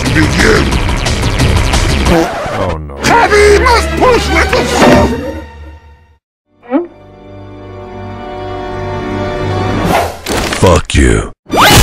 begin. Oh no. Heavy must push little soft. Fuck you.